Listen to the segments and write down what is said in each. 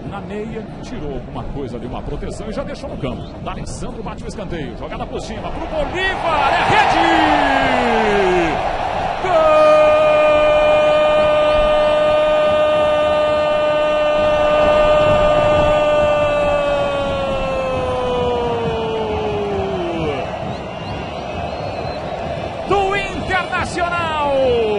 na meia, tirou alguma coisa ali, uma proteção e já deixou no campo. D'Alessandro bate o escanteio, jogada por cima, pro Bolívar, é rede! Gol! Do Internacional!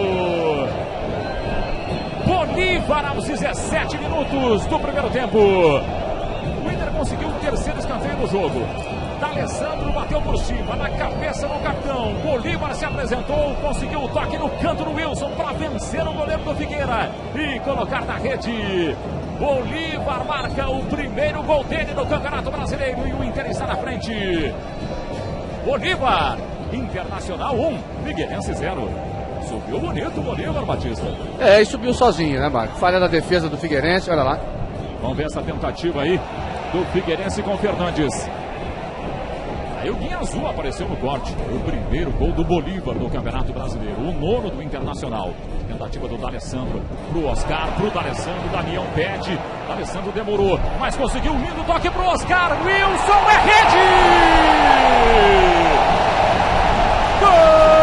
Bolívar aos 17 minutos do primeiro tempo. O Inter conseguiu o terceiro escanteio do jogo. D'Alessandro bateu por cima, na cabeça do capitão. Bolívar se apresentou, conseguiu o toque no canto do Wilson para vencer o goleiro do Figueira e colocar na rede. Bolívar marca o primeiro gol dele no Campeonato Brasileiro e o Inter está na frente. Bolívar, Internacional 1, Figueirense 0. Subiu bonito o Bolívar, Batista. E subiu sozinho, né, Marco? Falha da defesa do Figueirense, olha lá. Vamos ver essa tentativa aí do Figueirense com Fernandes. Aí o Guinha Azul apareceu no corte. O primeiro gol do Bolívar no Campeonato Brasileiro. O nono do Internacional. Tentativa do D'Alessandro pro Oscar, pro D'Alessandro. Damião pede. D'Alessandro demorou, mas conseguiu um lindo toque pro Oscar. Wilson é rede! Gol!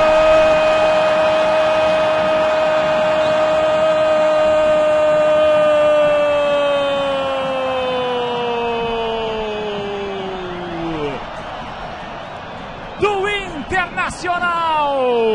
Do Internacional!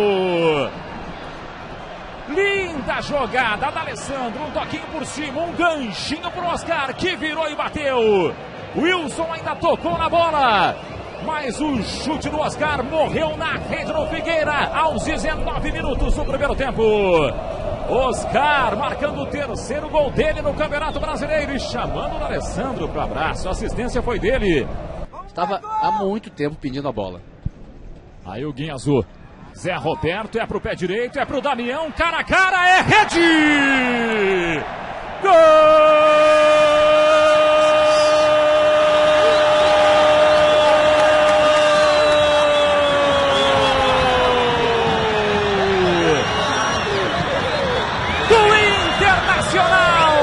Linda jogada, D'Alessandro, um toquinho por cima, um ganchinho pro Oscar, que virou e bateu. Wilson ainda tocou na bola, mas o chute do Oscar morreu na rede do Figueira, aos 19 minutos do primeiro tempo. Oscar marcando o terceiro gol dele no Campeonato Brasileiro e chamando o D'Alessandro para o abraço, a assistência foi dele. Estava há muito tempo pedindo a bola. Aí o Guinha Azul, Zé Roberto, é pro pé direito, é pro Damião, cara a cara, é rede! Gol! Do Internacional!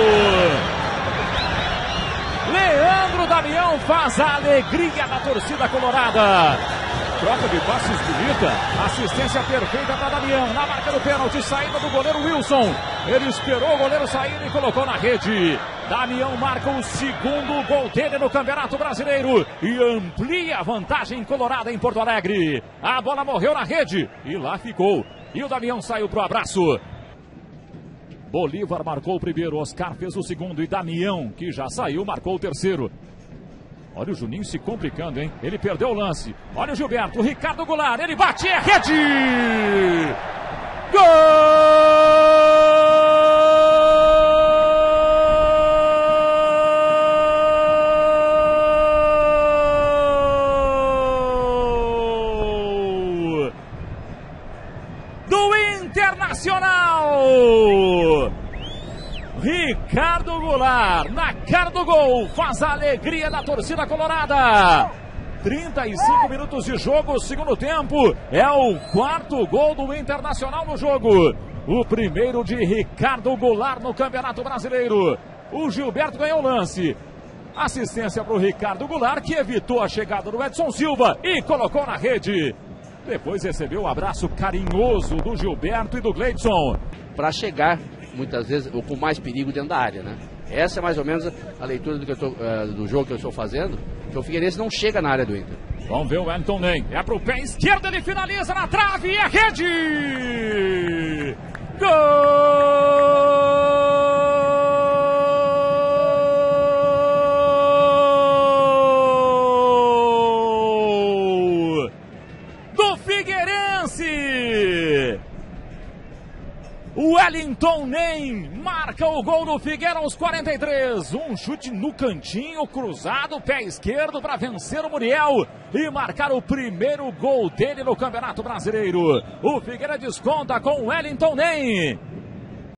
Leandro Damião faz a alegria da torcida colorada. Troca de passes bonita, assistência perfeita para Damião, na marca do pênalti, saída do goleiro Wilson. Ele esperou o goleiro sair e colocou na rede. Damião marca o segundo gol dele no Campeonato Brasileiro e amplia a vantagem colorada em Porto Alegre. A bola morreu na rede e lá ficou. E o Damião saiu pro abraço. Bolívar marcou o primeiro, Oscar fez o segundo e Damião, que já saiu, marcou o terceiro. Olha o Juninho se complicando, hein? Ele perdeu o lance. Olha o Gilberto, o Ricardo Goulart, ele bate, é rede! Gol! Do Internacional! Ricardo Goulart, na cara do gol, faz a alegria da torcida colorada. 35 minutos de jogo, segundo tempo, é o quarto gol do Internacional no jogo. O primeiro de Ricardo Goulart no Campeonato Brasileiro. O Gilberto ganhou o lance. Assistência para o Ricardo Goulart, que evitou a chegada do Edson Silva e colocou na rede. Depois recebeu o abraço carinhoso do Gilberto e do Gleidson. Para chegar, muitas vezes, ou com mais perigo dentro da área, né? Essa é mais ou menos a leitura do jogo que eu estou fazendo, que o Figueirense não chega na área do Inter. Vamos ver o Wellington Ney. É pro pé esquerdo, ele finaliza na trave e é rede! Gol! Do Figueirense! Wellington Ney marca o gol do Figueira aos 43. Um chute no cantinho, cruzado, pé esquerdo para vencer o Muriel e marcar o primeiro gol dele no Campeonato Brasileiro. O Figueira desconta com Wellington Ney.